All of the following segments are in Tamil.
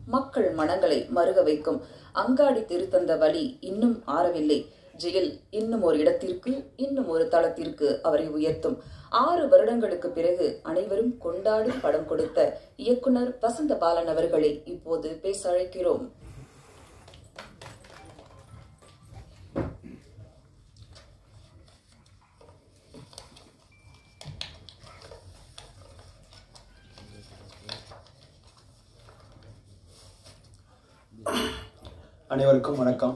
மக்கள் மனங்களை மருக வைக்கும் அங்காடி திருத்தந்த வழி இன்னும் ஆறவில்லை. ஜெயில் இன்னும் ஒரு இடத்திற்கு, இன்னும் ஒரு தளத்திற்கு அவரை உயர்த்தும். 6 வருடங்களுக்கு பிறகு அனைவரும் கொண்டாடி படம் கொடுத்த இயக்குனர் வசந்த பாலன் அவர்களை இப்போது பேச அழைக்கிறோம். அனைவருக்கும் வணக்கம்.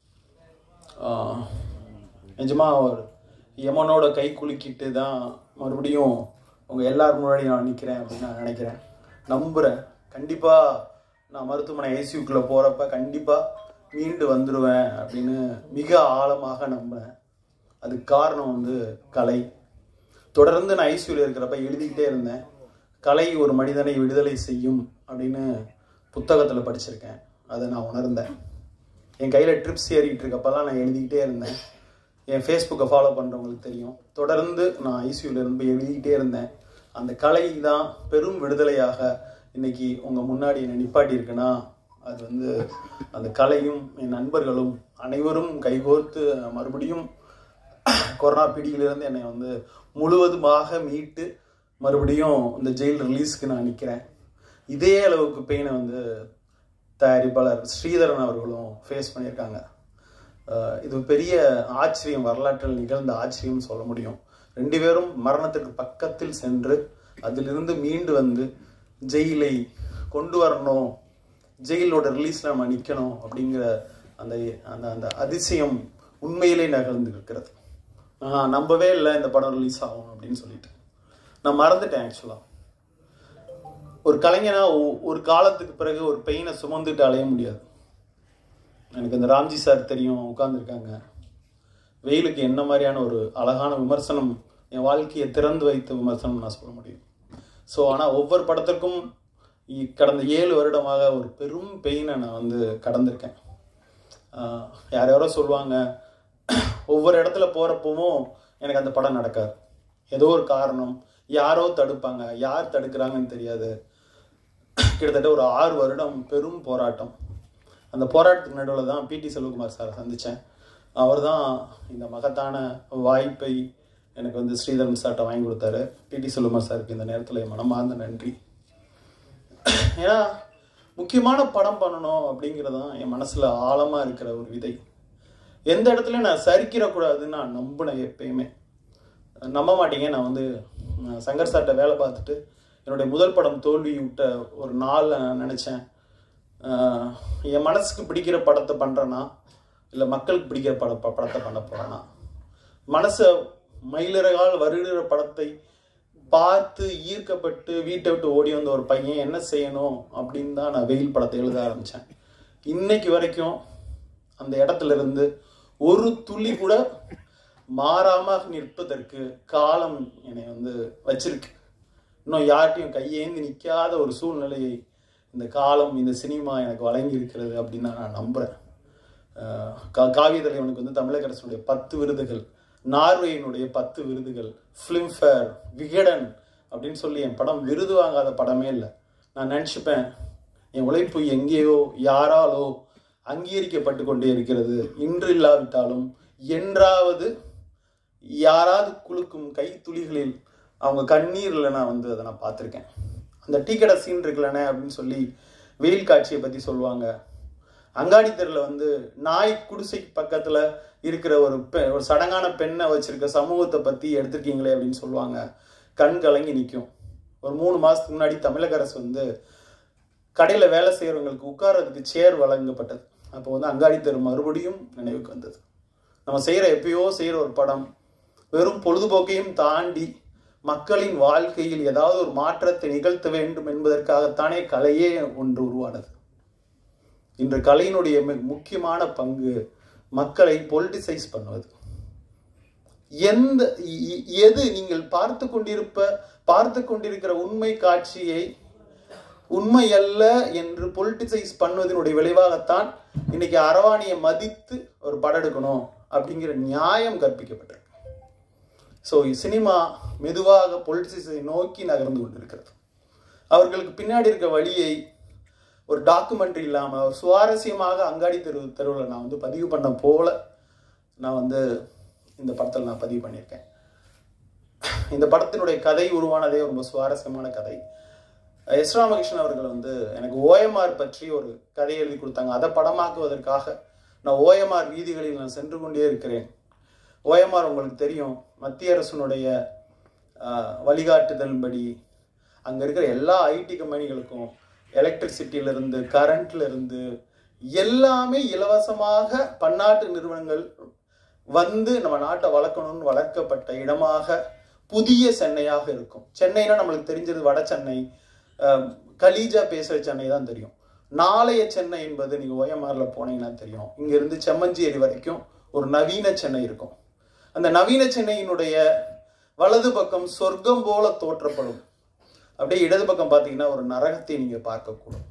நிஜமாக ஒரு யமனோட கை குலுக்கிட்டு தான் மறுபடியும் உங்கள் எல்லார் முன்னாடி நான் நிற்கிறேன் அப்படின்னு நான் நினைக்கிறேன், நம்புகிறேன். கண்டிப்பாக நான் மருத்துவமனை ஐசியூக்குள்ளே போகிறப்ப கண்டிப்பாக மீண்டு வந்துடுவேன் அப்படின்னு மிக ஆழமாக நம்புகிறேன். அதுக்கு காரணம் கலை. தொடர்ந்து நான் ஐசியூவில் இருக்கிறப்ப எழுதிக்கிட்டே இருந்தேன். கலை ஒரு மனிதனை விடுதலை செய்யும் அப்படின்னு புத்தகத்தில் படிச்சிருக்கேன். அதை நான் உணர்ந்தேன். என் கையில் ட்ரிப்ஸ் ஏறிக்கிட்டு இருக்கப்பெல்லாம் நான் எழுதிக்கிட்டே இருந்தேன். என் ஃபேஸ்புக்கை ஃபாலோ பண்ணுறவங்களுக்கு தெரியும். தொடர்ந்து நான் ஐசியூவில் இருந்து எழுதிக்கிட்டே இருந்தேன். அந்த கலை தான் பெரும் விடுதலையாக இன்னைக்கு உங்கள் முன்னாடி என்னை நிப்பாட்டி இருக்குன்னா அது அந்த கலையும் என் நண்பர்களும் அனைவரும் கைகோர்த்து மறுபடியும் கொரோனா பிடியிலிருந்து என்னை முழுவதுமாக மீட்டு மறுபடியும் இந்த ஜெயில் ரிலீஸ்க்கு நான் நிற்கிறேன். இதே அளவுக்கு பெயினை தயாரிப்பாளர் ஸ்ரீதரன் அவர்களும் ஃபேஸ் பண்ணியிருக்காங்க. இது பெரிய ஆச்சரியம், வரலாற்றில் நிகழ்ந்த ஆச்சரியம் சொல்ல முடியும். 2 பேரும் மரணத்திற்கு பக்கத்தில் சென்று அதிலிருந்து மீண்டு ஜெயிலை கொண்டு வரணும், ஜெயிலோட ரிலீஸில் நம்ம நிற்கணும் அப்படிங்கிற அந்த அந்த அந்த அதிசயம் உண்மையிலே நிகழ்ந்து இருக்கிறது. நான் நம்பவே இல்லை இந்த படம் ரிலீஸ் ஆகும் அப்படின்னு சொல்லிட்டு. நான் மறந்துட்டேன். ஆக்சுவலாக ஒரு கலைஞனா ஒரு காலத்துக்கு பிறகு ஒரு பெயினை சுமந்துட்டு அலைய முடியாது. எனக்கு இந்த ராம்ஜி சார் தெரியும், உட்கார்ந்துருக்காங்க. வெயிலுக்கு என்ன மாதிரியான ஒரு அழகான விமர்சனம், என் வாழ்க்கையை திறந்து வைத்த விமர்சனம் நான் சொல்ல முடியும். ஸோ ஆனால் ஒவ்வொரு படத்துக்கும் கடந்த 7 வருடமாக ஒரு பெரும் பெயினை நான் கடந்திருக்கேன். யாரோ சொல்லுவாங்க, ஒவ்வொரு இடத்துல போகிறப்பவும் எனக்கு அந்த படம் நடக்காது. ஏதோ ஒரு காரணம், யாரோ தடுப்பாங்க, யார் தடுக்கிறாங்கன்னு தெரியாது. கிட்டத்தட்ட ஒரு 6 வருடம் பெரும் போராட்டம். அந்த போராட்டத்துக்கு நடுவில் தான் பிடி செல்வகுமார் சாரை சந்தித்தேன். அவர் தான் இந்த மகத்தான வாய்ப்பை எனக்கு ஸ்ரீதரன் சார்ட்ட வாங்கி கொடுத்தாரு. பிடி செல்வகுமார் சாருக்கு இந்த நேரத்தில் என் மனமார்ந்த நன்றி. ஏன்னா முக்கியமான படம் பண்ணணும் அப்படிங்கிறதான் என் மனசில் ஆழமாக இருக்கிற ஒரு விதை. எந்த இடத்துல நான் சரிக்கிறக்கூடாதுன்னு நான் நம்பினேன். எப்பயுமே நம்ப மாட்டீங்க, நான் சங்கர் சார்ட்ட வேலை பார்த்துட்டு என்னுடைய முதல் படம் தோல்வி விட்ட ஒரு நாள் நான் நினச்சேன், என் மனசுக்கு பிடிக்கிற படத்தை பண்ணுறேன்னா இல்லை மக்களுக்கு பிடிக்கிற படத்தை பண்ண போகிறேன்னா. மனசை மயிலிறகால் வருகிற படத்தை பார்த்து ஈர்க்கப்பட்டு வீட்டை விட்டு ஓடி வந்த ஒரு பையன் என்ன செய்யணும் அப்படின்னு தான் நான் வெயில் படத்தை எழுத ஆரம்பித்தேன். இன்னைக்கு வரைக்கும் அந்த இடத்துல இருந்து ஒரு துளி கூட மாறாமல் நிற்பதற்கு காலம் என்னை வச்சிருக்கு. இன்னும் யார்கிட்டையும் கையேந்தி நிற்காத ஒரு சூழ்நிலையை இந்த காலம், இந்த சினிமா எனக்கு வழங்கி இருக்கிறது அப்படின்னு நான் நம்புகிறேன். காவிய தலைவனுக்கு தமிழக அரசுடைய 10 விருதுகள், நார்வேயினுடைய 10 விருதுகள், ஃபிலிம்ஃபேர், விகடன் அப்படின்னு சொல்லி என் படம் விருது வாங்காத படமே இல்லை. நான் நினச்சிப்பேன், என் உழைப்பு எங்கேயோ யாராலோ அங்கீகரிக்கப்பட்டு கொண்டே இருக்கிறது. இன்று இல்லாவிட்டாலும் என்றாவது யாராவது குலுக்கும் கை துளிகளில் அவங்க கண்ணீரில் நான் அதை நான் பார்த்துருக்கேன். அந்த டீ கடை சீன் இருக்குல்லண்ணே அப்படின்னு சொல்லி வெயில் காட்சியை பற்றி சொல்லுவாங்க. அங்காடி தெருவில் நாய் குடிசைக்கு பக்கத்தில் இருக்கிற ஒரு சடங்கான பெண்ணை வச்சிருக்க சமூகத்தை பற்றி எடுத்திருக்கீங்களே அப்படின்னு சொல்லுவாங்க. கண் கலங்கி நிற்கும். ஒரு 3 மாதத்துக்கு முன்னாடி தமிழக அரசு கடையில் வேலை செய்கிறவங்களுக்கு உட்கார்றதுக்கு சேர் வழங்கப்பட்டது. அப்போ அங்காடி தெரு மறுபடியும் நினைவுக்கு வந்தது. நம்ம எப்பயோ செய்கிற ஒரு படம் வெறும் பொழுதுபோக்கையும் தாண்டி மக்களின் வாழ்க்கையில் ஏதாவது ஒரு மாற்றத்தை நிகழ்த்த வேண்டும் என்பதற்காகத்தானே கலையே ஒன்று உருவானது. இன்று கலையினுடைய முக்கியமான பங்கு மக்களை பொலிட்டிசைஸ் பண்ணுவது. எது நீங்கள் பார்த்து கொண்டிருக்கிற உண்மை காட்சியை உண்மை அல்ல என்று பொலிட்டிசைஸ் பண்ணுவதனுடைய விளைவாகத்தான் இன்னைக்கு அரவாணியை மதித்து ஒரு படம் எடுக்கணும் அப்படிங்கிற நியாயம் கற்பிக்கப்பட்டிருக்கு. ஸோ சினிமா மெதுவாக பொலிட்டிசைஸை நோக்கி நகர்ந்து கொண்டிருக்கிறது. அவர்களுக்கு பின்னாடி இருக்க வழியை ஒரு டாக்குமெண்ட்ரி இல்லாமல் ஒரு சுவாரஸ்யமாக அங்காடி தெருவில் நான் வந்து பதிவு பண்ண போல நான் வந்து இந்த படத்தில் நான் பதிவு பண்ணியிருக்கேன். இந்த படத்தினுடைய கதை உருவானதே ரொம்ப சுவாரஸ்யமான கதை. எஸ் ராமகிருஷ்ணன் அவர்கள் வந்து எனக்கு ஓஎம்ஆர் பற்றி ஒரு கதை எழுதி கொடுத்தாங்க. அதை படமாக்குவதற்காக நான் ஓஎம்ஆர் வீதிகளில் நான் சென்று கொண்டே இருக்கிறேன். ஓஎம்ஆர் உங்களுக்கு தெரியும், மத்திய அரசினுடைய வழிகாட்டுதல்படி அங்கே இருக்கிற எல்லா ஐடி கம்பெனிகளுக்கும் எலக்ட்ரிசிட்டியிலிருந்து கரண்ட்லேருந்து எல்லாமே இலவசமாக பன்னாட்டு நிறுவனங்கள் வந்து நம்ம நாட்டை வளர்க்கணும்னு வளர்க்கப்பட்ட இடமாக புதிய சென்னையாக இருக்கும். சென்னைனா நம்மளுக்கு தெரிஞ்சது வட சென்னை, கலீஜா பேசுகிற சென்னை தான் தெரியும். நாளைய சென்னை என்பது நீங்கள் ஓஎம்ஆர்ல போனீங்கன்னா தெரியும். இங்கிருந்து செம்மஞ்சேரி வரைக்கும் ஒரு நவீன சென்னை இருக்கும். அந்த நவீன சென்னையினுடைய வலது பக்கம் சொர்க்கம் போல தோற்றப்படும். அப்படியே இடது பக்கம் பார்த்தீங்கன்னா ஒரு நரகத்தை நீங்கள் பார்க்கக்கூடும்.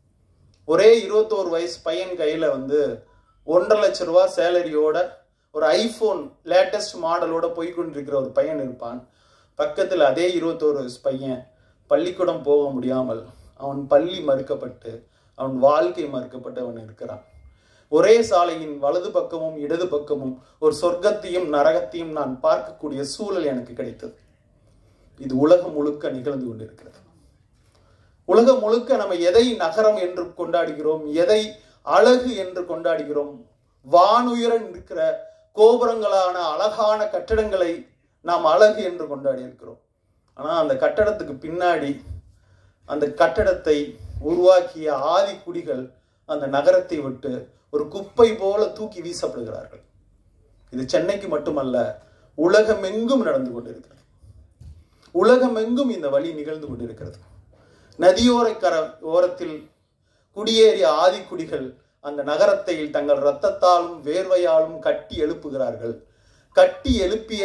ஒரே 21 வயசு பையன் கையில் வந்து 1.5 லட்சம் ரூபா சேலரியோட ஒரு ஐஃபோன் லேட்டஸ்ட் மாடலோட போய்கொண்டிருக்கிற ஒரு பையன் இருப்பான். பக்கத்தில் அதே 21 வயசு பையன் பள்ளிக்கூடம் போக முடியாமல் அவன் பள்ளி மறுக்கப்பட்டு அவன் வாழ்க்கை மறுக்கப்பட்டு அவன் இருக்கிறான். ஒரே சாலையின் வலது பக்கமும் இடது பக்கமும் ஒரு சொர்க்கத்தையும் நரகத்தையும் நான் பார்க்கக்கூடிய சூழல் எனக்கு கிடைத்தது. இது உலகம் முழுக்க நிகழ்ந்து கொண்டிருக்கிறது. உலகம் முழுக்க நம்ம எதை நகரம் என்று கொண்டாடுகிறோம், எதை அழகு என்று கொண்டாடுகிறோம். வானுயரன் இருக்கிற கோபுரங்களான அழகான கட்டடங்களை நாம் அழகு என்று கொண்டாடி இருக்கிறோம். ஆனால் அந்த கட்டடத்துக்கு பின்னாடி அந்த கட்டடத்தை உருவாக்கிய ஆதி குடிகள் அந்த நகரத்தை விட்டு ஒரு குப்பை போல தூக்கி வீசப்படுகிறார்கள். இது சென்னைக்கு மட்டுமல்ல, உலகமெங்கும் நடந்து கொண்டிருக்கிறது. உலகமெங்கும் இந்த வழி நிகழ்ந்து கொண்டிருக்கிறது. நதியோர ஓரத்தில் குடியேறிய ஆதி குடிகள் அந்த நகரத்தை தங்கள் இரத்தத்தாலும் வேர்வையாலும் கட்டி எழுப்புகிறார்கள். கட்டி எழுப்பிய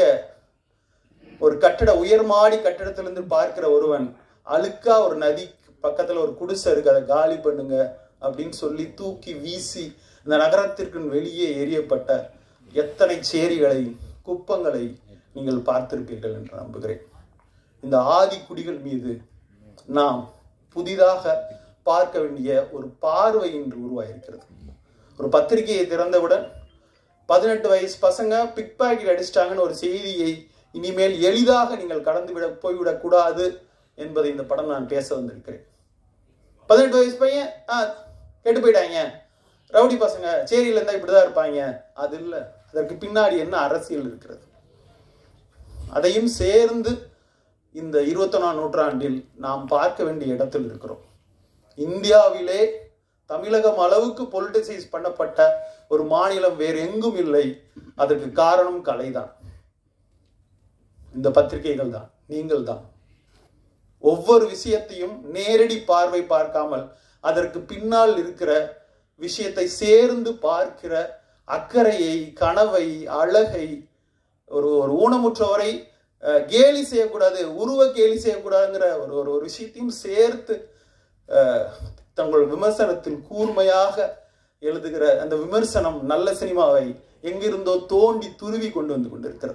ஒரு கட்டட உயர்மாடி கட்டடத்திலிருந்து பார்க்கிற ஒருவன் அழுக்கா ஒரு நதி பக்கத்துல ஒரு குடிசை இருக்கு, அதை காலி பண்ணுங்க அப்படின்னு சொல்லி தூக்கி வீசி இந்த நகரத்திற்கு வெளியே எரியப்பட்ட எத்தனை சேரிகளை குப்பங்களை நீங்கள் பார்த்திருப்பீர்கள் என்று நம்புகிறேன். இந்த ஆதி குடிகள் மீது நாம் புதிதாக பார்க்க வேண்டிய ஒரு பார்வை இன்று உருவாயிருக்கிறது. ஒரு பத்திரிகையை திறந்தவுடன் 18 வயசு பசங்க பிக் பாக்கெட் அடிச்சிட்டாங்கன்னு ஒரு செய்தியை இனிமேல் எளிதாக நீங்கள் கடந்து போய்விடக் கூடாது என்பதை இந்த படம் நான் பேச வந்திருக்கிறேன். 18 வயசு பையன் கெட்டு போயிட்டாங்க, ரவுடி பசங்க சேரியில இருந்தா இப்படிதான் இருப்பாங்க, அது இல்லை. அதற்கு பின்னாடி என்ன அரசியல் இருக்கிறது, அதையும் சேர்ந்து இந்த 21ஆம் நூற்றாண்டில் நாம் பார்க்க வேண்டிய இடத்தில் இருக்கிறோம். இந்தியாவிலே தமிழகம் அளவுக்கு பொலிட்டிசைஸ் பண்ணப்பட்ட ஒரு மாநிலம் வேறு எங்கும் இல்லை. அதற்கு காரணம் கலைதான், இந்த பத்திரிகைகள் தான், நீங்கள் தான். ஒவ்வொரு விஷயத்தையும் நேரடி பார்வை பார்க்காமல் அதற்கு பின்னால் இருக்கிற விஷயத்தை சேர்ந்து பார்க்கிற அக்கறையை, கனவை, அழகை, ஒரு ஊனமுற்றவரை கேலி செய்யக்கூடாது, உருவ கேலி செய்யக்கூடாதுங்கிற ஒரு விஷயத்தையும் சேர்த்து தங்கள் விமர்சனத்தில் கூர்மையாக எழுதுகிற அந்த விமர்சனம் நல்ல சினிமாவை எங்கிருந்தோ தோண்டி துருவி கொண்டு வந்து கொண்டிருக்கிறது.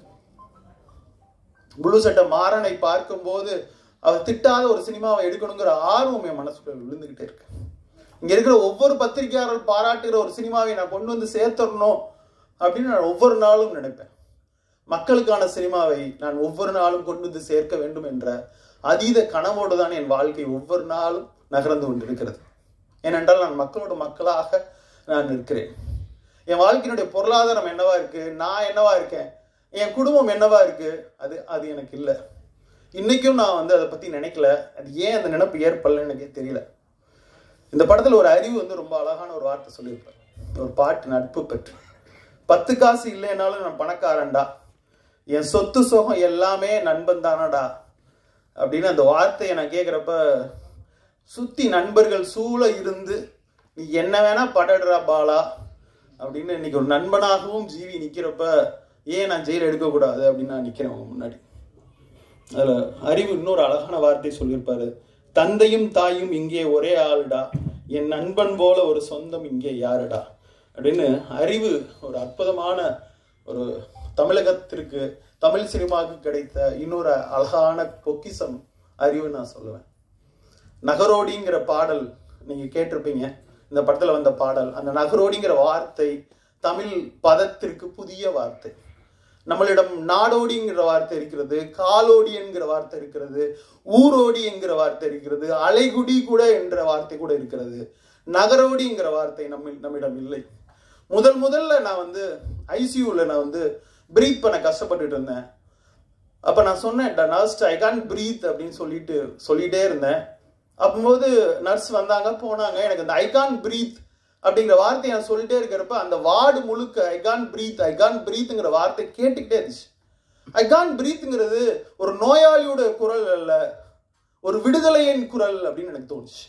புளு சட்டை மாறனை பார்க்கும் போது அவர் திட்டாத ஒரு சினிமாவை எடுக்கணுங்கிற ஆர்வம் என் மனசுக்குள்ள விழுந்துகிட்டே இருக்கு. இங்க இருக்கிற ஒவ்வொரு பத்திரிகையாளர் பாராட்டுகிற ஒரு சினிமாவை நான் கொண்டு வந்து சேர்த்தரணும் அப்படின்னு நான் ஒவ்வொரு நாளும் நினைப்பேன். மக்களுக்கான சினிமாவை நான் ஒவ்வொரு நாளும் கொண்டு வந்து சேர்க்க வேண்டும் என்ற அதீத கனவோடு தான் என் வாழ்க்கை ஒவ்வொரு நாளும் நகர்ந்து கொண்டிருக்கிறது. ஏனென்றால் நான் மக்களோட மக்களாக நான் இருக்கிறேன். என் வாழ்க்கையினுடைய பொருளாதாரம் என்னவா இருக்கு, நான் என்னவா இருக்கேன், என் குடும்பம் என்னவா இருக்கு, அது எனக்கு இல்லை. இன்னைக்கும் நான் வந்து அதை பத்தி நினைக்கல. அது ஏன் அந்த நினைப்பு ஏற்படல எனக்கு தெரியல. இந்த படத்துல ஒரு அறிவு வந்து ரொம்ப அழகான ஒரு வார்த்தை சொல்லியிருப்பார். ஒரு பாட்டு, நட்பு பற்றி. 10 காசு இல்லைனாலும் நான் பணக்காரன்டா, என் சொத்து சோகம் எல்லாமே நண்பன் தானடா அப்படின்னு அந்த வார்த்தையை நான் கேட்குறப்ப, சுத்தி நண்பர்கள் சூழ இருந்து நீ என்ன வேணா படடுறா பாலா அப்படின்னு இன்னைக்கு ஒரு நண்பனாகவும் ஜீவி நிற்கிறப்ப ஏன் நான் ஜெயில் எடுக்கக்கூடாது அப்படின்னு நான் நிற்கிறேன் அவங்க முன்னாடி. அதில் அறிவு இன்னொரு அழகான வார்த்தை சொல்லியிருப்பாரு. தந்தையும் தாயும் இங்கே ஒரே ஆளுடா, என் நண்பன் போல ஒரு சொந்தம் இங்கே யாருடா அப்படின்னு அறிவு ஒரு அற்புதமான ஒரு தமிழகத்திற்கு, தமிழ் சினிமாவுக்கு கிடைத்த இன்னொரு அழகான பொக்கிஷம் அறிவு நான் சொல்லுவேன். நகரோடிங்கிற பாடல் நீங்க கேட்டிருப்பீங்க. இந்த படத்துல வந்த பாடல், அந்த நகரோடிங்கிற வார்த்தை தமிழ் பதத்திற்கு புதிய வார்த்தை. நம்மளிடம் நாடோடிங்கிற வார்த்தை இருக்கிறது, காலோடி என்கிற வார்த்தை இருக்கிறது, ஊரோடி என்கிற வார்த்தை இருக்கிறது, அலைகுடி கூட என்ற வார்த்தை கூட இருக்கிறது. நகரோடிங்கிற வார்த்தை நம்மிடம் இல்லை. முதல்ல நான் வந்து ஐசியூல நான் வந்து பிரீத் பண்ண கஷ்டப்பட்டுட்டு இருந்தேன். அப்ப நான் சொன்னேன், நர்ஸ் ஐ கான்ட் பிரீத் அப்படின்னு சொல்லிட்டே இருந்தேன். அப்போது நர்ஸ் வந்தாங்க போனாங்க. எனக்கு அந்த ஐ கான்ட் பிரீத் அப்படிங்கிற வார்த்தையை நான் சொல்லிட்டே இருக்கிறப்ப அந்த வார்டு முழுக்க ஐ கான்ட் பிரீத்ங்கிற வார்த்தை கேட்டுக்கிட்டே இருந்துச்சு. ஐ கான்ட் பிரீத்ங்கிறது ஒரு நோயாளியோட குரல் அல்ல, ஒரு விடுதலையின் குரல் அப்படின்னு எனக்கு தோணுச்சு.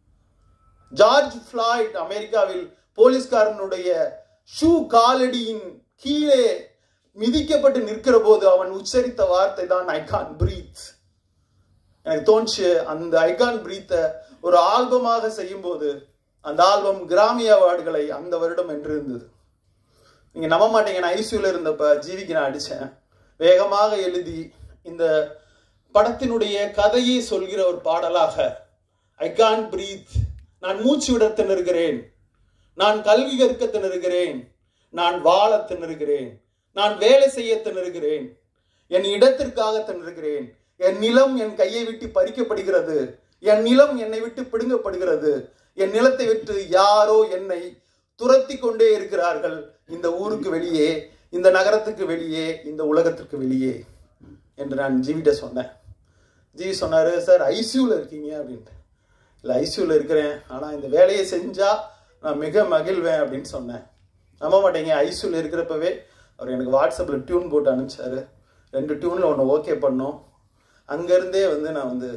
ஜார்ஜ் ஃபிளாய்ட் அமெரிக்காவில் போலீஸ்காரனுடைய ஷூ காலடியின் கீழே மிதிக்கப்பட்டு நிற்கிற போது அவன் உச்சரித்த வார்த்தை தான் ஐ கான்ட் பிரீத். எனக்கு தோணுச்சு அந்த ஐ கான்ட் பிரீத்தை ஒரு ஆல்பமாக செய்யும் போது அந்த ஆல்பம் கிராமி அவார்டுகளை அந்த வருடம் வென்று இருந்தது. நீங்க நம்ப மாட்டீங்க, நான் ஐசியூல இருந்தப்ப ஜிவிக்கு நான் அடிச்சேன். வேகமாக எழுதி இந்த படத்தினுடைய கதையை சொல்கிற ஒரு பாடலாக ஐ கான்ட் பிரீத், நான் மூச்சு விட திணறுகிறேன், நான் கல்வி கற்க திணறுகிறேன், நான் வாழ திணறுகிறேன், நான் வேலை செய்ய திணறுகிறேன், என் இடத்திற்காக திணறுகிறேன், என் நிலம் என் கையை விட்டு பறிக்கப்படுகிறது, என் நிலம் என்னை விட்டு பிடுங்கப்படுகிறது, என் நிலத்தை விட்டு யாரோ என்னை துரத்தி கொண்டே இருக்கிறார்கள், இந்த ஊருக்கு வெளியே, இந்த நகரத்துக்கு வெளியே, இந்த உலகத்திற்கு வெளியே என்று நான் ஜிவிட்ட சொன்னேன். ஜிவி சொன்னாரு, சார் ஐசியூல இருக்கீங்க அப்படின்ட்டு. இல்லை ஐசியூல இருக்கிறேன், ஆனா இந்த வேலையை செஞ்சா நான் மிக மகிழ்வேன் அப்படின்னு சொன்னேன். நம்ப மாட்டேங்க, ஐசியூல இருக்கிறப்பவே அவர் எனக்கு வாட்ஸ்அப்ல டியூன் போட்டு அனுப்பிச்சாரு. 2 டியூன்ல ஒன்று ஓகே பண்ணோம். அங்கேருந்தே வந்து நான் வந்து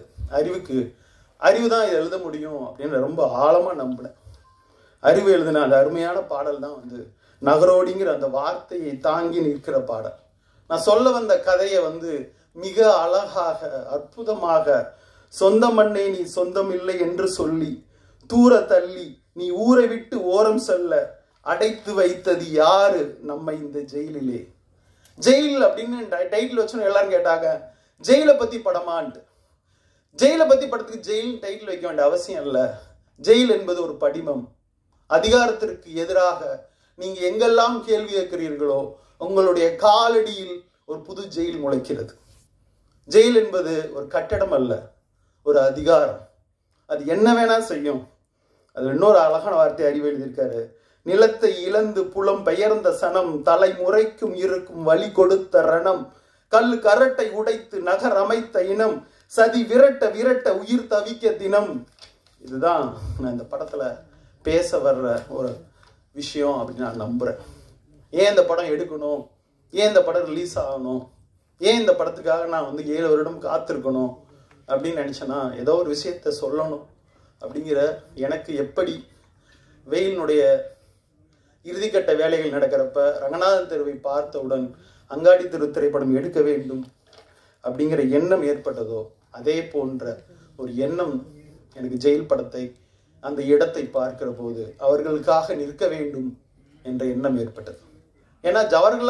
அறிவு தான் இதை எழுத முடியும் அப்படின்னு ரொம்ப ஆழமாக நம்பினேன். அறிவு எழுதின அந்த அருமையான பாடல் தான் வந்து நகரோடிங்கிற அந்த வார்த்தையை தாங்கி நிற்கிற பாடல். நான் சொல்ல வந்த கதையை வந்து மிக அழகாக அற்புதமாக, சொந்த மண்ணே நீ சொந்தம் இல்லை என்று சொல்லி தூர தள்ளி நீ ஊரை விட்டு ஓரம் செல்ல அடைத்து வைத்தது யாரு நம்ம இந்த ஜெயிலிலே. ஜெயில் அப்படின்னு டைட்டில் வச்சோன்னு எல்லாரும் கேட்டாங்க, ஜெயிலை பத்தி படமான்ட்டு. ஜெயிலை பத்தி படத்துக்கு ஜெயில் டைட்டில் வைக்க வேண்டிய அவசியம் இல்லை. ஜெயில் என்பது ஒரு படிமம். அதிகாரத்திற்கு எதிராக நீங்க எங்கெல்லாம் கேள்வி கேட்கிறீர்களோ உங்களுடைய காலடியில் ஒரு புது ஜெயில் முளைக்கிறது. ஜெயில் என்பது ஒரு கட்டடம் அல்ல, ஒரு அதிகாரம். அது என்ன வேணா செய்யும். அது இன்னொரு அழகான வார்த்தை அறிவு எழுதியிருக்காரு. நிலத்தை இழந்து புலம் பெயர்ந்த சனம், தலைமுறைக்கும் இருக்கும் வழி கொடுத்த ரணம், கல்லு கரட்டை உடைத்து நகர் அமைத்த இனம், சதி விரட்ட விரட்ட உயிர் தவிக்க தினம். இதுதான் நான் இந்த படத்துல பேச வர்ற ஒரு விஷயம் அப்படின்னு நான் நம்புறேன். ஏன் இந்த படம் எடுக்கணும், ஏன் இந்த படம் ரிலீஸ் ஆகணும், ஏன் இந்த படத்துக்காக நான் வந்து 7 வருடம் காத்திருக்கணும் அப்படின்னு நினைச்சேன்னா, ஏதோ ஒரு விஷயத்த சொல்லணும் அப்படிங்கிற எனக்கு எப்படி வெயிலினுடைய இறுதிக்கட்ட வேலைகள் நடக்கிறப்ப ரங்கநாதன் தெருவை பார்த்தவுடன் அங்காடி தெரு திரைப்படம் எடுக்க வேண்டும் அப்படிங்கிற எண்ணம் ஏற்பட்டதோ, அதே போன்ற ஒரு எண்ணம் எனக்கு ஜெயில் படத்தை அந்த இடத்தை பார்க்கிற போது அவர்களுக்காக நிற்க வேண்டும் என்ற எண்ணம் ஏற்பட்டது. ஏன்னா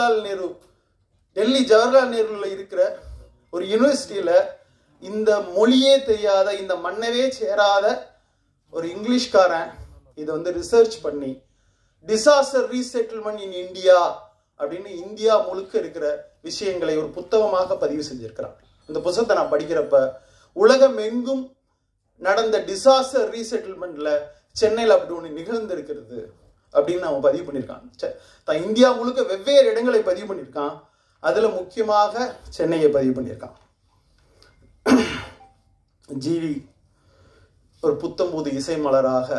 டெல்லி ஜவஹர்லால் நேருல இருக்கிற ஒரு யூனிவர்சிட்டியில இந்த மொழியே தெரியாத, இந்த மண்ணவே சேராத ஒரு இங்கிலீஷ்காரன் இதை வந்து ரிசர்ச் பண்ணி டிசாஸ்டர் ரீசெட்டில்மெண்ட் இன் இந்தியா அப்படின்னு இந்தியா முழுக்க இருக்கிற விஷயங்களை ஒரு புத்தகமாக பதிவு செஞ்சிருக்கிறான். இந்த புத்தகத்தை நான் படிக்கிறப்ப உலகம் எங்கும் நடந்த டிசாஸ்டர் ரீசெட்டில்மெண்ட்ல சென்னையில் அப்படி ஒன்று நிகழ்ந்திருக்கிறது அப்படின்னு அவன் பதிவு பண்ணியிருக்கான். இந்தியா முழுக்க வெவ்வேறு இடங்களை பதிவு பண்ணியிருக்கான். அதுல முக்கியமாக சென்னையை பதிவு பண்ணியிருக்கான். ஜிவி ஒரு புத்தம்புது இசை மலராக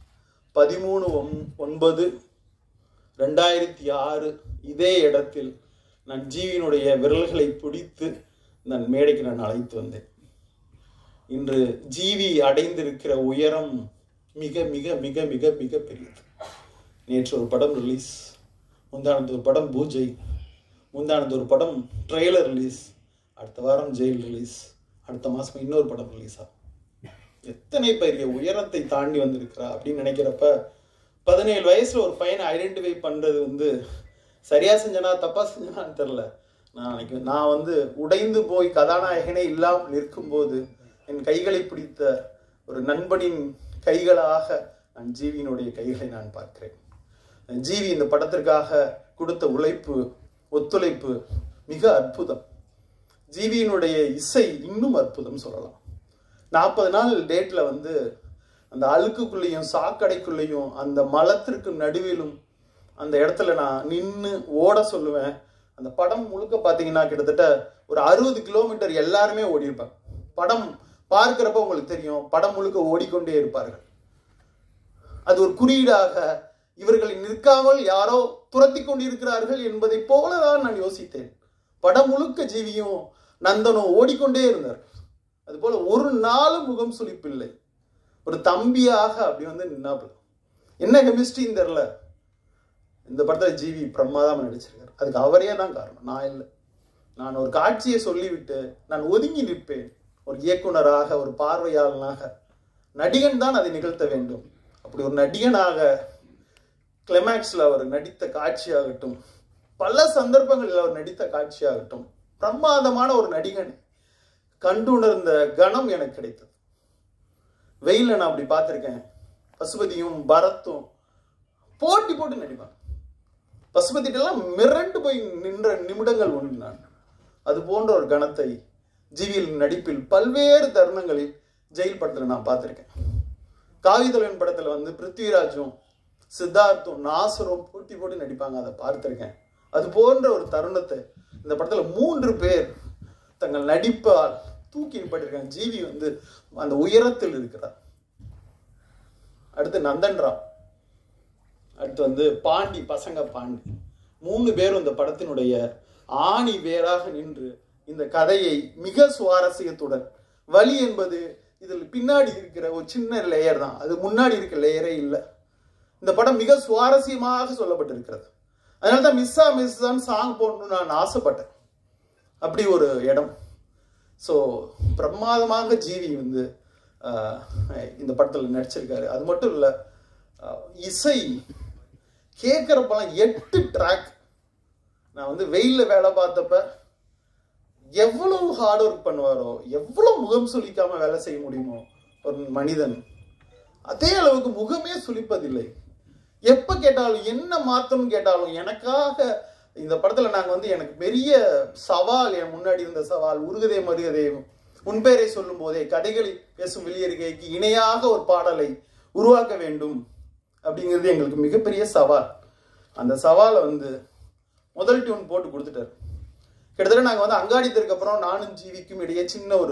13/9/2006 இதே இடத்தில் நான் ஜீவியினுடைய விரல்களை பிடித்து நான் மேடைக்கு நான் அழைத்து வந்தேன். இன்று ஜீவி அடைந்திருக்கிற உயரம் மிக மிக மிக மிக மிக பெரியது. நேற்று ஒரு படம் ரிலீஸ், முந்தானது ஒரு படம் பூஜை, முந்தானது ஒரு படம் ட்ரெய்லர் ரிலீஸ், அடுத்த வாரம் ஜெயில் ரிலீஸ், அடுத்த மாதம் இன்னொரு படம் ரிலீஸ் ஆகும். எத்தனை பெரிய உயரத்தை தாண்டி வந்திருக்கிறா அப்படின்னு நினைக்கிறப்ப 17 வயசுல ஒரு பையனை ஐடென்டிஃபை பண்றது வந்து சரியா செஞ்சனா தப்பா செஞ்சனான்னு தெரியல. நான் வந்து உடைந்து போய் கதாநாயகனே இல்லாமல் நிற்கும் போது என் கைகளை பிடித்த ஒரு நண்பனின் கைகளாக நான் ஜீவியினுடைய கைகளை நான் பார்க்கிறேன். ஜீவி இந்த படத்திற்காக கொடுத்த உழைப்பு, ஒத்துழைப்பு மிக அற்புதம். ஜீவியினுடைய இசை இன்னும் அற்புதம் சொல்லலாம். 40 நாள் டேட்ல வந்து அந்த அழுக்குக்குள்ளேயும் சாக்கடைக்குள்ளேயும் அந்த மலத்திற்கு நடுவிலும் அந்த இடத்துல நான் நின்று ஓட சொல்லுவேன். அந்த படம் முழுக்க பார்த்தீங்கன்னா கிட்டத்தட்ட ஒரு 60 கிலோமீட்டர் எல்லாருமே ஓடிருப்பாங்க. படம் பார்க்கிறப்ப உங்களுக்கு தெரியும், படம் முழுக்க ஓடிக்கொண்டே இருப்பார்கள். அது ஒரு குறியீடாக இவர்களை நிற்காமல் யாரோ துரத்தி கொண்டிருக்கிறார்கள் என்பதை போலதான் நான் யோசித்தேன். படம் முழுக்க ஜீவியும் நந்தனும் ஓடிக்கொண்டே இருந்தார். அது போல ஒரு நாளும் முகம் சுளிப்பில்லை. ஒரு தம்பியாக அப்படி வந்து நின்னாப்புல. என்ன கெமிஸ்ட்ரின்னு தெரியல. இந்த படத்துல ஜீவி பிரமாதமா நடிச்சிருக்காரு. அதுக்கு அவரே தான் காரணம், நான் இல்லை. நான் ஒரு காட்சியை சொல்லிவிட்டு நான் ஒதுங்கி நிற்பேன். ஒரு இயக்குனராக, ஒரு பார்வையாளனாக. நடிகன் தான் அதை நிகழ்த்த வேண்டும். அப்படி ஒரு நடிகனாக கிளைமேக்ஸ்ல அவர் நடித்த காட்சியாகட்டும், பல சந்தர்ப்பங்களில் அவர் நடித்த காட்சியாகட்டும், பிரமாதமான ஒரு நடிகன் கண்டுணர்ந்த கணம் எனக்கு கிடைத்தது. வெயில நான் அப்படி பார்த்திருக்கேன். பசுபதியும் பரத்தும் போட்டி போட்டு நடிப்பாங்க. பசுபதிட்டெல்லாம் மிரண்டு போய் நின்ற நிமிடங்கள் உண்டு. நான் அது போன்ற ஒரு கணத்தை ஜீவியில் நடிப்பில் பல்வேறு தருணங்களில் ஜெயில் படத்துல நான் பார்த்திருக்கேன். காவிதலன் படத்துல வந்து பிருத்விராஜும் சித்தார்த்தும் நாசரும் போட்டி போட்டு நடிப்பாங்க. அதை பார்த்திருக்கேன். அது போன்ற ஒரு தருணத்தை இந்த படத்துல 3 பேர் தங்கள் நடிப்பால் தூக்கி நிப்பாட்டிருக்காங்க. ஜீவி வந்து அந்த உயரத்தில் இருக்கிறார். அடுத்து நந்தன் ராவ், அடுத்து வந்து பாண்டி, பசங்க பாண்டி, 3 பேரும் இந்த படத்தினுடைய ஆணி வேராக நின்று இந்த கதையை மிக சுவாரஸ்யத்துடன், வலி என்பது இதில் பின்னாடி இருக்கிற ஒரு சின்ன லேயர் தான், அது முன்னாடி இருக்கிற லேயரே இல்லை. இந்த படம் மிக சுவாரஸ்யமாக சொல்லப்பட்டிருக்கிறது. அதனால தான் மிஸ் தான் சாங் போடணும்னு நான் ஆசைப்பட்டேன். அப்படி ஒரு இடம். ஸோ பிரமாதமாக ஜீவி வந்து இந்த படத்தில் நடிச்சிருக்காரு. அது மட்டும் இல்லை, இசை கேட்குறப்பெல்லாம் 8 ட்ராக். நான் வந்து வெயிலில் வேலை பார்த்தப்ப எவ்வளவு ஹார்ட் ஒர்க் பண்ணுவாரோ, எவ்வளோ முகம் சுளிக்காம வேலை செய்ய முடியுமோ ஒரு மனிதன், அதே அளவுக்கு முகமே சுளிப்பதில்லை. எப்போ கேட்டாலும் என்ன மாற்றம்னு கேட்டாலும் எனக்காக இந்த படத்தில் நாங்கள் வந்து எனக்கு பெரிய சவால், என் முன்னாடி இருந்த சவால், உருகுதே மருகதே உன் பேரை சொல்லும் போதே கதைகளில் பேசும் வெளியேறுகைக்கு இணையாக ஒரு பாடலை உருவாக்க வேண்டும் அப்படிங்கிறது எங்களுக்கு மிகப்பெரிய சவால். அந்த சவாலை வந்து முதல் டியூன் போட்டு கொடுத்துட்டாரு. கிட்டத்தட்ட நாங்கள் வந்து அங்காடி தெருக்கு அப்புறம் நானும் ஜீவிக்கும் இடையே சின்ன ஒரு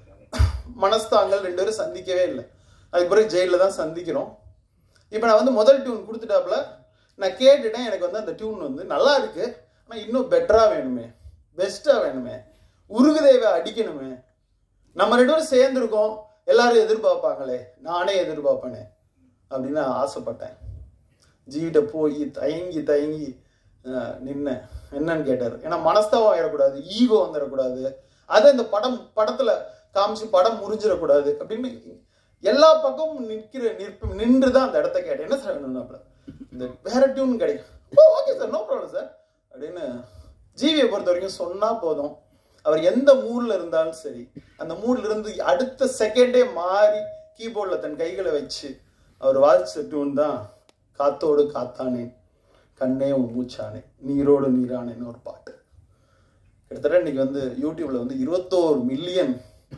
மனஸ்தாங்கள், 2 பேரும் சந்திக்கவே இல்லை. அதுக்கு பிறகு ஜெயிலில் தான் சந்திக்கிறோம். இப்போ நான் வந்து முதல் டியூன் கொடுத்துட்டாப்புல நான் கேட்டுட்டேன். எனக்கு வந்து அந்த டியூன் வந்து நல்லா இருக்கு, ஆனால் இன்னும் பெட்டராக வேணுமே, பெஸ்ட்டாக வேணுமே, உருகுதேவை அடிக்கணுமே, நம்ம 2 பேரும் சேர்ந்துருக்கோம், எல்லாரும் எதிர்பார்ப்பாங்களே, நானே எதிர்பார்ப்பேனே அப்படின்னு ஆசைப்பட்டேன். ஜீவிட்ட போய் தயங்கி நின்ன என்னன்னு கேட்டார். ஏன்னா மனஸ்தாபம் ஆயிடக்கூடாது, ஈகோ வந்துடக்கூடாது, அதை இந்த படத்துல காமிச்சு படம் முறிஞ்சிடக்கூடாது அப்படின்னு எல்லா பக்கமும் நின்று தான் அந்த இடத்த கேட்டேன். என்ன சார் வேணும்னாப்ல, இந்த வேற டியூன் கிடைக்கும். Okay sir, no problem sir அப்படின்னு ஜீவியை பொறுத்த வரைக்கும் சொன்னா போதும். அவர் எந்த மூட்ல இருந்தாலும் சரி, அந்த மூட்ல இருந்து அடுத்த செகண்டே மாறி கீபோர்ட்ல தன் கைகளை வச்சு அவர் வாசிச்ச டியூன் தான் காத்தோடு காத்தானே, கண்ணே உன் மூச்சானே, நீரோடு நீரானேன்னு ஒரு பாட்டு. கிட்டத்தட்ட இன்னைக்கு வந்து யூடியூப்ல வந்து 21 மில்லியன்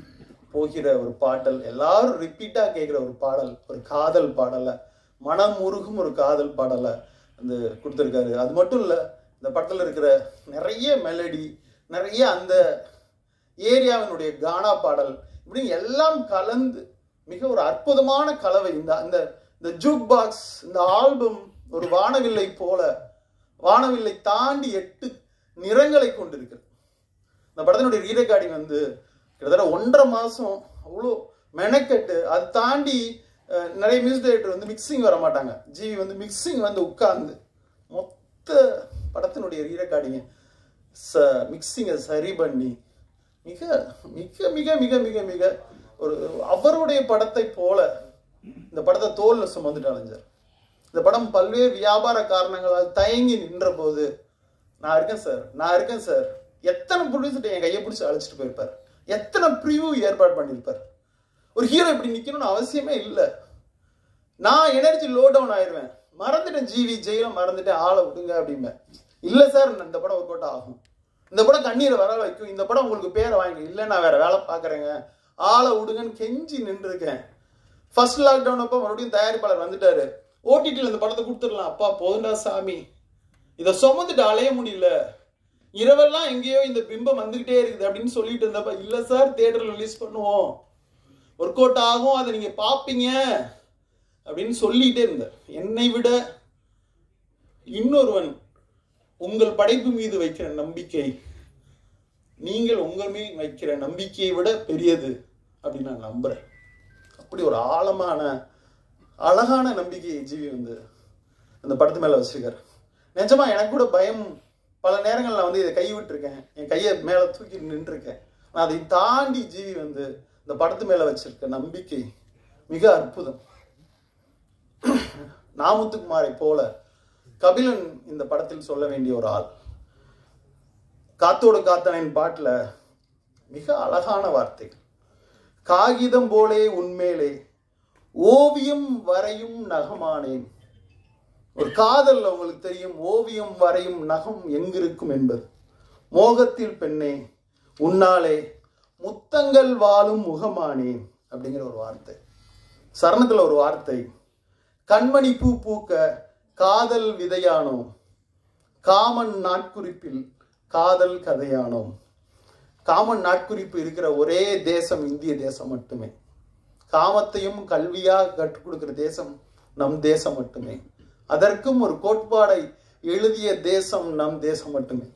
போகிற ஒரு பாடல், எல்லாரும் ரிப்பீட்டா கேட்கிற ஒரு பாடல், ஒரு காதல் பாடலை, மனம் உருகும் ஒரு காதல் பாடலை வந்து கொடுத்துருக்காரு. அது மட்டும் இல்லை, இந்த படத்தில் இருக்கிற நிறைய மெலடி, நிறைய அந்த ஏரியாவினுடைய கானா பாடல், இப்படின்னு எல்லாம் கலந்து மிக ஒரு அற்புதமான கலவை. இந்த ஜூக் பாக்ஸ், இந்த ஆல்பம் ஒரு வானவில்லை போல, வானவில்லை தாண்டி 8 நிறங்களை கொண்டிருக்கிறது. இந்த படத்தினுடைய ரீரெக்கார்டிங் வந்து கிட்டத்தட்ட 1.5 மாசம் அவ்வளோ மெனக்கெட்டு, அது தாண்டி நிறைய மியூசிக் டைரக்டர் வந்து மிக்சிங் வர மாட்டாங்க. ஜீவி வந்து மிக்சிங் வந்து உட்கார்ந்து மொத்த படத்தினுடைய ரீரெக்கார்டிங்க மிக்சிங்கை சரி பண்ணி மிக மிக மிக மிக மிக மிக ஒரு அவருடைய படத்தை போல இந்த படத்தை தோல்ல சுமந்துட்டு அலைஞ்சார். இந்த படம் பல்வேறு வியாபார காரணங்களால் தயங்கி நின்ற போது நான் இருக்கேன் சார் எத்தனை ப்ரொடியூசர்ட்ட என் கையை பிடிச்சி அழைச்சிட்டு போயிருப்பார், எத்தனை ப்ரிவியூ ஏற்பாடு பண்ணியிருப்பார். ஒரு ஹீரோ இப்படி நிற்கணும்னு அவசியமே இல்லை. நான் எனர்ஜி லோ டவுன் ஆயிடுவேன். மறந்துட்டேன் ஜிவி ஜெயில மறந்துட்டேன், ஆளை விடுங்க அப்படிம்பேன். இல்லை சார் இந்த படம் ஒர்க் அவுட் ஆகும், இந்த படம் கண்ணீரை வர வைக்கும், இந்த படம் உங்களுக்கு பேரை வாங்கி, இல்லை நான் வேற வேலை பார்க்குறேங்க, ஆளை விடுங்கன்னு கெஞ்சி நின்றுருக்கேன். ஃபர்ஸ்ட் லாக்டவுன் அப்போ மறுபடியும் தயாரிப்பாளர் வந்துட்டாரு, ஓடிடியில் இந்த படத்தை கொடுத்துடலாம், அப்பா போதுண்டா சாமி, இதை சுமந்துட்டு அலைய முடியல, இரவெல்லாம் எங்கேயோ இந்த பிம்பம் வந்துகிட்டே இருக்குது அப்படின்னு சொல்லிட்டு இருந்தப்ப, இல்லை சார் தியேட்டரில் ரிலீஸ் பண்ணுவோம், ஒர்க் அவுட் ஆகும், அதை நீங்கள் பார்ப்பீங்க அப்படின்னு சொல்லிகிட்டே இருந்தேன். என்னை விட இன்னொருவன் உங்கள் படைப்பு மீது வைக்கிற நம்பிக்கை நீங்கள் உங்கள் மீது வைக்கிற நம்பிக்கையை விட பெரியது அப்படின்னு நான் நம்புறேன். அப்படி ஒரு ஆழமான அழகான நம்பிக்கையை ஜிவி வந்து அந்த படத்து மேல வச்சிருக்காரு. நிஜமா எனக்கு கூட பயம், பல நேரங்கள் நான் வந்து இதை கைவிட்டிருக்கேன், என் கையை மேல தூக்கி நின்றுருக்கேன். நான் அதை தாண்டி ஜிவி வந்து இந்த படத்து மேல வச்சிருக்க நம்பிக்கை மிக அற்புதம். நாமுத்துக்குமாரை போல கபிலன் இந்த படத்தில் சொல்ல வேண்டிய ஒரு ஆள். காத்தோடு காத்தனின் பாட்டுல மிக அழகான வார்த்தை, காகிதம் போலே உன்மேலே ஓவியம் வரையும் நகமானேன். ஒரு காதல் உங்களுக்கு தெரியும், ஓவியம் வரையும் நகம் எங்கிருக்கும் என்பது. மோகத்தில் பெண்ணே உன்னாலே முத்தங்கள் வாழும் முகமானேன் அப்படிங்கிற ஒரு வார்த்தை. சரணத்துல ஒரு வார்த்தை, கண்மணி பூ பூக்க காதல் விதையானோம், காமன் நாட்குறிப்பில் காதல் கதையானோம். காமன் நாட்குறிப்பு இருக்கிற ஒரே தேசம் இந்திய தேசம் மட்டுமே. காமத்தையும் கல்வியாக கற்றுக் கொடுக்கிற தேசம் நம் தேசம் மட்டுமே. அதற்கும் ஒரு கோட்பாடை எழுதிய தேசம் நம் தேசம் மட்டுமே.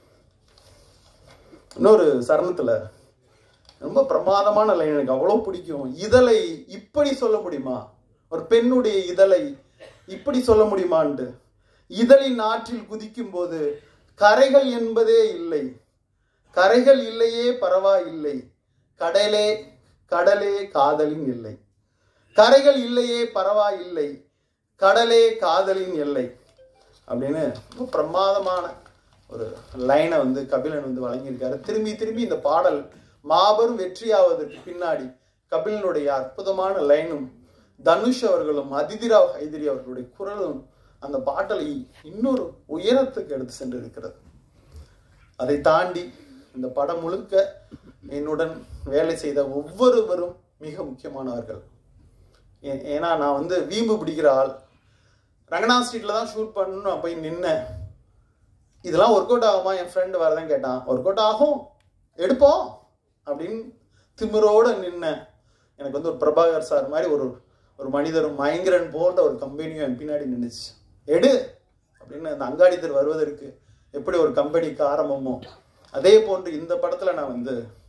இன்னொரு சரணத்துல ரொம்ப பிரமாதமான லைன் எனக்கு அவ்வளவு பிடிக்கும். இதழை இப்படி சொல்ல முடியுமா, ஒரு பெண்ணுடைய இதழை இப்படி சொல்ல முடியுமான்ட்டு. இதழின் ஆற்றில் குதிக்கும் போது கரைகள் என்பதே இல்லை, கரைகள் இல்லையே பரவாயில்லை, கடலே கடலே காதலின் எல்லை, கரைகள் இல்லையே பரவாயில்லை, கடலே காதலின் எல்லை அப்படின்னு ரொம்ப பிரமாதமான ஒரு லைனை வந்து கபிலன் வந்து வழங்கியிருக்காரு. திரும்பி திரும்பி இந்த பாடல் மாபெரும் வெற்றியாவதற்கு பின்னாடி கபிலனுடைய அற்புதமான லைனும் தனுஷ் அவர்களும் அதிதிராவ் ஹைதரி அவர்களுடைய குரலும் அந்த பாட்டலை இன்னொரு உயரத்துக்கு எடுத்து சென்று இருக்கிறது. அதை தாண்டி இந்த படம் முழுக்க என்னுடன் வேலை செய்த ஒவ்வொருவரும் மிக முக்கியமானவர்கள். ஏன்னா நான் வந்து வீம்பு பிடிக்கிற ஆள். ரங்கநாத் ஸ்ட்ரீட்ல தான் ஷூட் பண்ணணும், நான் போய் நின்னேன். இதெல்லாம் ஒர்க் அவுட் ஆகுமா, என் ஃப்ரெண்டு வரதான் கேட்டான். ஒர்க் அவுட் ஆகும், எடுப்போம் அப்படின்னு திமிரோட நின்னேன். எனக்கு வந்து ஒரு பிரபாகர் சார் மாதிரி ஒரு மனிதரும் மயங்கரன் போன்ற ஒரு கம்பெனியும் என் பின்னாடி நின்றுச்சு. எடு அப்படின்னு அந்த அங்காடி தெரு வருவதற்கு எப்படி ஒரு கம்பெனிக்கு ஆரம்பமோ அதே போன்று இந்த படத்துல நான் வந்து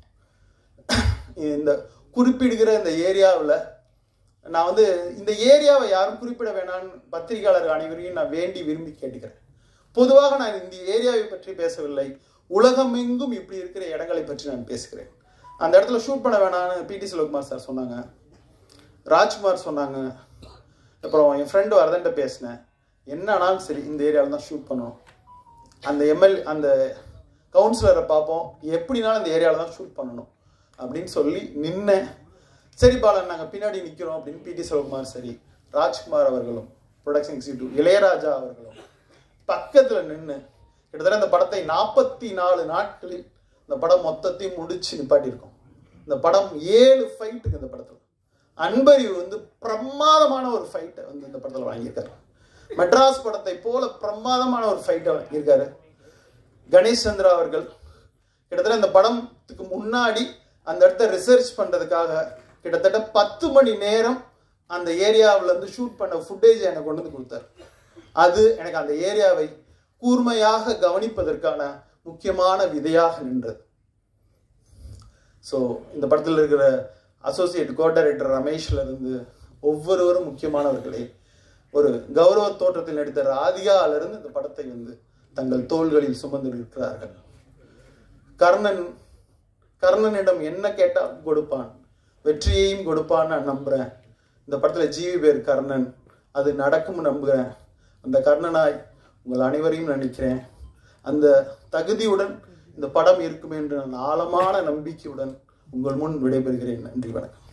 இந்த குறிப்பிடுகிற இந்த ஏரியாவில் நான் வந்து இந்த ஏரியாவை யாரும் குறிப்பிட வேணான்னு பத்திரிகையாளர்கள் அனைவரையும் நான் வேண்டி விரும்பி கேட்டுக்கிறேன். பொதுவாக நான் இந்த ஏரியாவை பற்றி பேசவில்லை, உலகமெங்கும் இப்படி இருக்கிற இடங்களை பற்றி நான் பேசுகிறேன். அந்த இடத்துல ஷூட் பண்ண வேணான்னு பிடி செல்வகுமார் சார் சொன்னாங்க, ராஜ்குமார் சொன்னாங்க, அப்புறம் என் ஃப்ரெண்டு வரதன்ட்ட பேசினேன். என்னன்னாலும் சரி இந்த ஏரியாவில் தான் ஷூட் பண்ணணும், அந்த கவுன்சிலரை பார்ப்போம், எப்படினாலும் இந்த ஏரியாவில் தான் ஷூட் பண்ணணும் அப்படின்னு சொல்லி நின்னேன். சரி பாலன் நாங்கள் பின்னாடி நிற்கிறோம் அப்படின்னு பிடி செல்வகுமார் சரி, ராஜ்குமார் அவர்களும் ப்ரொடக்ஷன் எக்ஸிக்யூட்டிவ் இளையராஜா அவர்களும் பக்கத்தில் நின்று கிட்டத்தட்ட இந்த படத்தை 44 நாட்களில் இந்த படம் மொத்தத்தையும் முடிச்சு நிப்பாட்டியிருக்கோம். இந்த படம் 7 ஃபைட்டுக்கு இந்த படத்தில் அன்பறிவு வந்து பிரமாதமான ஒரு ஃபைட்டை வந்து இந்த படத்தில் வாங்கியிருக்காரு. மெட்ராஸ் படத்தை போல பிரமாதமான ஒரு ஃபைட்டை வாங்கியிருக்காரு. கணேஷ் சந்திரா அவர்கள் கிட்டத்தட்ட இந்த படத்துக்கு முன்னாடி அந்த இடத்த ரிசர்ச் பண்ணுறதுக்காக கிட்டத்தட்ட 10 மணி நேரம் அந்த ஏரியாவில் இருந்து ஷூட் பண்ண ஃபுட்டேஜ் எனக்கு கொண்டு வந்து கொடுத்தாரு. அது எனக்கு அந்த ஏரியாவை கூர்மையாக கவனிப்பதற்கான முக்கியமான விதையாக நின்றது. ஸோ இந்த படத்தில் இருக்கிற அசோசியேட் கோ டைரக்டர் ரமேஷ்ல இருந்து ஒவ்வொருவரும் முக்கியமானவர்களே. ஒரு கௌரவ தோற்றத்தில் நடித்த ராதிகாவிலிருந்து இந்த படத்தை வந்து தங்கள் தோள்களில் சுமந்து இருக்கிறார்கள். கர்ணனிடம் என்ன கேட்டால் கொடுப்பான், வெற்றியையும் கொடுப்பான்னு நான் நம்புறேன். இந்த படத்துல ஜிவி பேர் கர்ணன், அது நடக்கும் நம்புகிறேன். அந்த கர்ணனாய் உங்கள் அனைவரையும் நினைக்கிறேன். அந்த தகுதியுடன் இந்த படம் இருக்கும் என்று நான் ஆழமான நம்பிக்கையுடன் உங்கள் முன் விடைபெறுகிறேன். நன்றி, வணக்கம்.